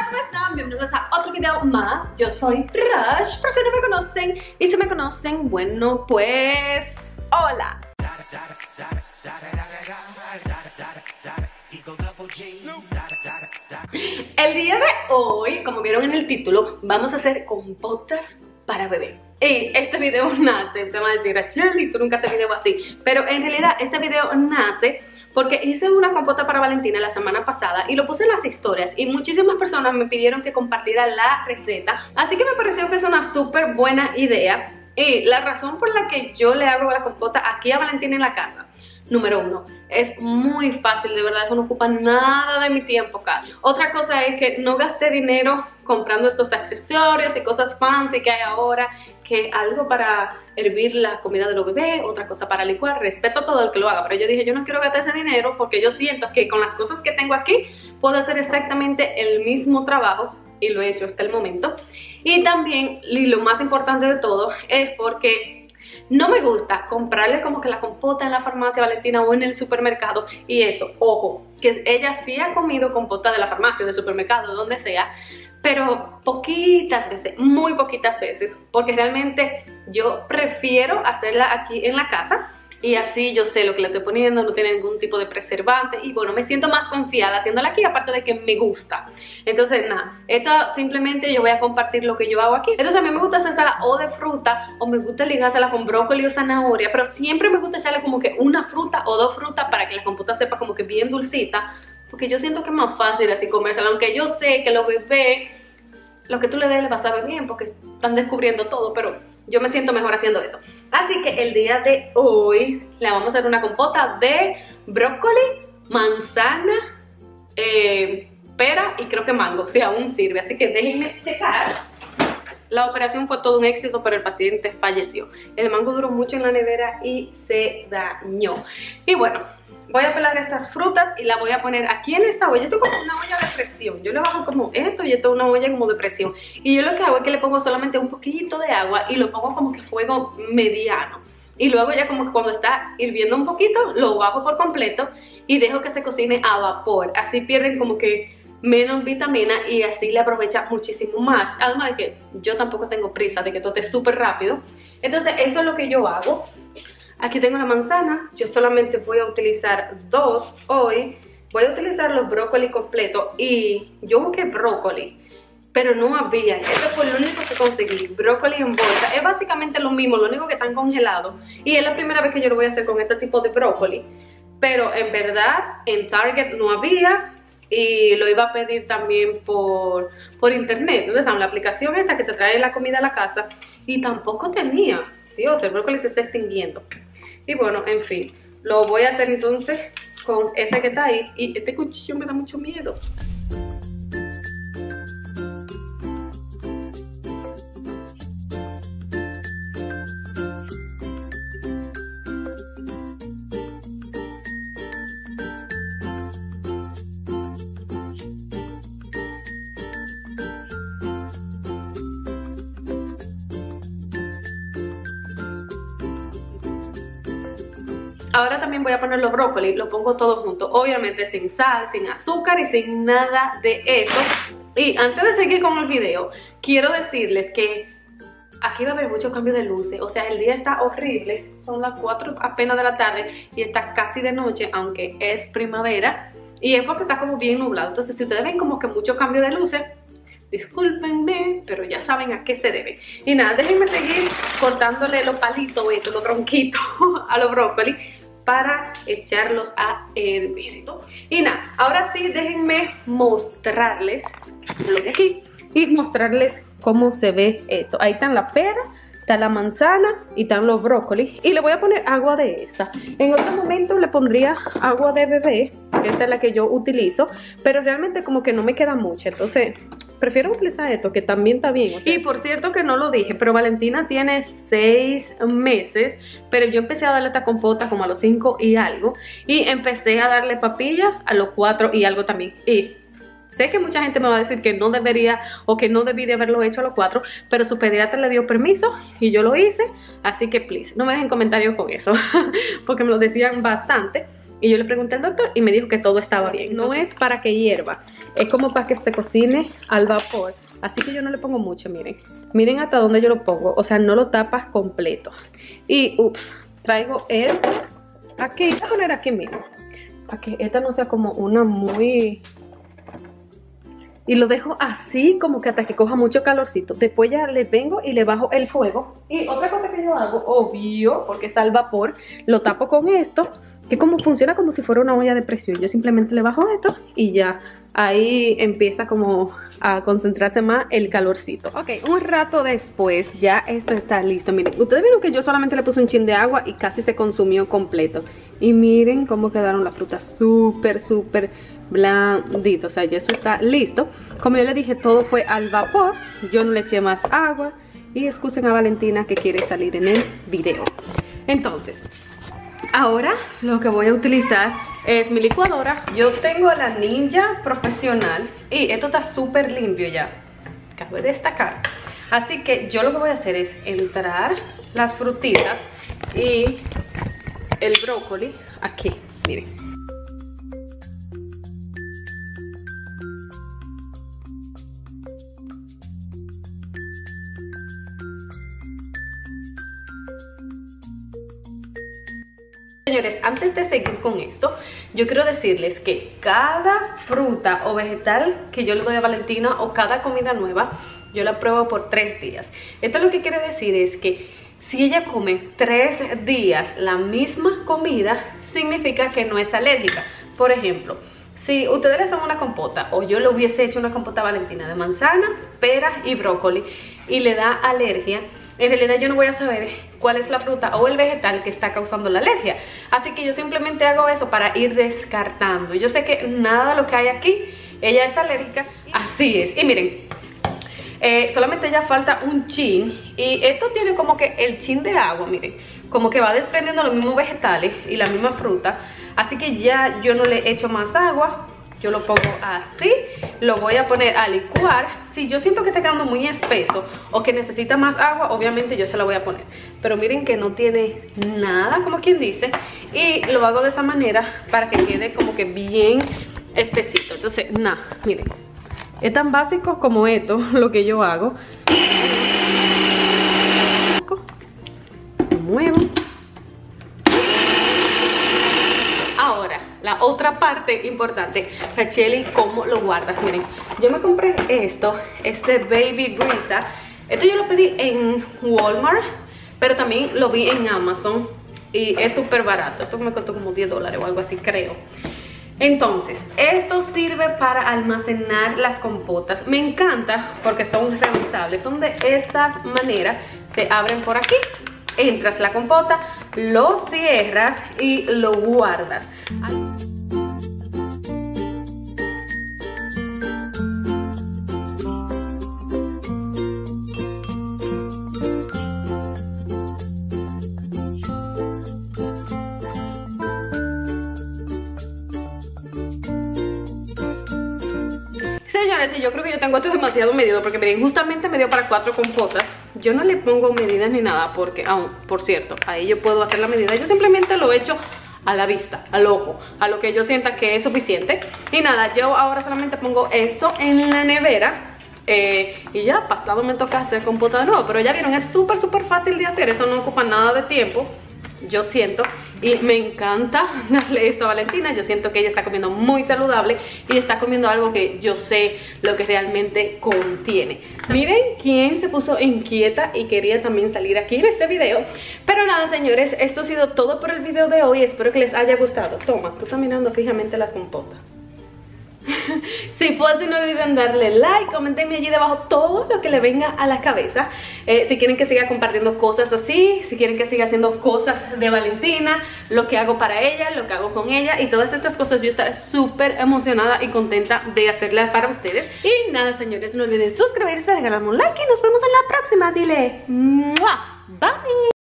¿cómo están? Bienvenidos a otro video más. Yo soy Rush, por si no me conocen. Y si me conocen, bueno, pues hola. El día de hoy, como vieron en el título, vamos a hacer compotas para bebé. Y este video nace, te van a decir, Rachel, tú nunca haces video así. Pero en realidad este video nace porque hice una compota para Valentina la semana pasada y lo puse en las historias y muchísimas personas me pidieron que compartiera la receta. Así que me pareció que es una súper buena idea. Y la razón por la que yo le hago la compota aquí a Valentina en la casa, número uno, es muy fácil, de verdad, eso no ocupa nada de mi tiempo casi. Otra cosa es que no gasté dinero comprando estos accesorios y cosas fancy que hay ahora, que algo para hervir la comida de los bebés, otra cosa para licuar. Respeto a todo el que lo haga, pero yo dije, yo no quiero gastar ese dinero porque yo siento que con las cosas que tengo aquí puedo hacer exactamente el mismo trabajo y lo he hecho hasta el momento. Y también, y lo más importante de todo, es porque no me gusta comprarle como que la compota en la farmacia Valentina o en el supermercado y eso, ojo, que ella sí ha comido compota de la farmacia, del supermercado, donde sea, pero poquitas veces, muy poquitas veces, porque realmente yo prefiero hacerla aquí en la casa y así yo sé lo que le estoy poniendo, no tiene ningún tipo de preservante y bueno, me siento más confiada haciéndola aquí, aparte de que me gusta. Entonces nada, esto simplemente yo voy a compartir lo que yo hago aquí. Entonces a mí me gusta hacerla o de fruta o me gusta ligársela con brócoli o zanahoria, pero siempre me gusta echarle como que una fruta o dos frutas para que la compota sepa como que bien dulcita, porque yo siento que es más fácil así comérsela, aunque yo sé que los bebés, lo que tú le des le va a saber bien porque están descubriendo todo, pero yo me siento mejor haciendo eso. Así que el día de hoy le vamos a hacer una compota de brócoli, manzana, pera y creo que mango, si aún sirve. Así que déjenme checar. La operación fue todo un éxito, pero el paciente falleció. El mango duró mucho en la nevera y se dañó. Y bueno, voy a pelar estas frutas y la voy a poner aquí en esta olla. Esto es como una olla de presión. Yo le bajo como esto y esto es una olla como de presión. Y yo lo que hago es que le pongo solamente un poquito de agua y lo pongo como que fuego mediano. Y luego ya como que cuando está hirviendo un poquito, lo bajo por completo y dejo que se cocine a vapor. Así pierden como que menos vitamina y así le aprovecha muchísimo más. Además de que yo tampoco tengo prisa de que todo esté súper rápido. Entonces eso es lo que yo hago. Aquí tengo la manzana, yo solamente voy a utilizar dos hoy. Voy a utilizar los brócoli completos y yo busqué brócoli, pero no había. Este fue lo único que conseguí, brócoli en bolsa. Es básicamente lo mismo, lo único que están congelados. Y es la primera vez que yo lo voy a hacer con este tipo de brócoli. Pero en verdad en Target no había y lo iba a pedir también por internet. Entonces, la aplicación esta que te trae la comida a la casa y tampoco tenía. Sí, o sea, el brócoli se está extinguiendo. Y bueno, en fin, lo voy a hacer entonces con ese que está ahí. Y este cuchillo me da mucho miedo. Ahora también voy a poner los brócolis, lo pongo todo junto, obviamente sin sal, sin azúcar y sin nada de eso. Y antes de seguir con el video, quiero decirles que aquí va a haber mucho cambio de luces, o sea, el día está horrible, son las 4 apenas de la tarde y está casi de noche, aunque es primavera, y es porque está como bien nublado. Entonces, si ustedes ven como que mucho cambio de luces, discúlpenme, pero ya saben a qué se debe. Y nada, déjenme seguir cortándole los palitos, los tronquitos a los brócolis para echarlos a hervir. Y nada, ahora sí déjenme mostrarles lo que aquí y mostrarles cómo se ve esto. Ahí están la pera, está la manzana y están los brócolis. Y le voy a poner agua de esta. En otro momento le pondría agua de bebé, esta es la que yo utilizo, pero realmente como que no me queda mucha, entonces prefiero utilizar esto, que también está bien. O sea, y por cierto que no lo dije, pero Valentina tiene 6 meses, pero yo empecé a darle esta compota como a los 5 y algo, y empecé a darle papillas a los 4 y algo también. Y sé que mucha gente me va a decir que no debería o que no debí de haberlo hecho a los 4, pero su pediatra le dio permiso y yo lo hice, así que please, no me dejen comentarios con eso, porque me lo decían bastante. Y yo le pregunté al doctor y me dijo que todo estaba bien. No es para que hierva, es como para que se cocine al vapor. Así que yo no le pongo mucho, miren. Miren hasta dónde yo lo pongo, o sea, no lo tapas completo. Y, ups, traigo esto aquí, voy a poner aquí mismo. Para que esta no sea como una muy... Y lo dejo así como que hasta que coja mucho calorcito. Después ya le vengo y le bajo el fuego. Y otra cosa que yo hago, obvio, porque es al vapor, lo tapo con esto, que como funciona como si fuera una olla de presión. Yo simplemente le bajo esto y ya ahí empieza como a concentrarse más el calorcito. Ok, un rato después ya esto está listo. Miren, ustedes vieron que yo solamente le puse un chin de agua y casi se consumió completo. Y miren cómo quedaron las frutas súper blandito, o sea, ya eso está listo. Como yo le dije, todo fue al vapor, yo no le eché más agua. Y excusen a Valentina que quiere salir en el video. Entonces, ahora lo que voy a utilizar es mi licuadora. Yo tengo la Ninja profesional y esto está súper limpio ya, cabe destacar. Así que yo lo que voy a hacer es entrar las frutitas y el brócoli aquí, miren. Señores, antes de seguir con esto, yo quiero decirles que cada fruta o vegetal que yo le doy a Valentina o cada comida nueva, yo la pruebo por 3 días. Esto lo que quiere decir es que si ella come 3 días la misma comida, significa que no es alérgica. Por ejemplo, si ustedes le hacen una compota o yo le hubiese hecho una compota a Valentina de manzana, peras y brócoli y le da alergia, en realidad yo no voy a saber cuál es la fruta o el vegetal que está causando la alergia. Así que yo simplemente hago eso para ir descartando. Yo sé que nada de lo que hay aquí, ella es alérgica, así es. Y miren, solamente ya falta un chin. Y esto tiene como que el chin de agua, miren, como que va desprendiendo los mismos vegetales y la misma fruta. Así que ya yo no le echo más agua. Yo lo pongo así, lo voy a poner a licuar. Si yo siento que está quedando muy espeso o que necesita más agua, obviamente yo se la voy a poner. Pero miren que no tiene nada, como quien dice. Y lo hago de esa manera para que quede como que bien espesito. Entonces, nada, miren. Es tan básico como esto lo que yo hago. Lo muevo. Ahora, la otra parte importante, Racheli, ¿cómo lo guardas? Miren, yo me compré esto, este Baby Brisa. Esto yo lo pedí en Walmart, pero también lo vi en Amazon y es súper barato. Esto me costó como $10 o algo así, creo. Entonces, esto sirve para almacenar las compotas. Me encanta porque son revisables. Son de esta manera, se abren por aquí. Entras la compota, lo cierras y lo guardas. Señores, yo creo que yo tengo esto demasiado medido porque miren, justamente me dio para 4 compotas. Yo no le pongo medidas ni nada porque, por cierto, ahí yo puedo hacer la medida. Yo simplemente lo echo a la vista, al ojo, a lo que yo sienta que es suficiente. Y nada, yo ahora solamente pongo esto en la nevera y ya, pasado me toca hacer compota de nuevo. Pero ya vieron, es súper fácil de hacer. Eso no ocupa nada de tiempo, yo siento. Y me encanta darle esto a Valentina. Yo siento que ella está comiendo muy saludable y está comiendo algo que yo sé lo que realmente contiene. Miren quién se puso inquieta y quería también salir aquí en este video. Pero nada, señores, esto ha sido todo por el video de hoy. Espero que les haya gustado. Toma, tú estás mirando fijamente las compotas. Si fue así, no olviden darle like, comentenme allí debajo todo lo que le venga a la cabeza. Si quieren que siga compartiendo cosas así, si quieren que siga haciendo cosas de Valentina, lo que hago para ella, lo que hago con ella y todas estas cosas, yo estaré súper emocionada y contenta de hacerlas para ustedes. Y nada, señores, no olviden suscribirse, regalarme un like y nos vemos en la próxima. Dile ¡mua! Bye.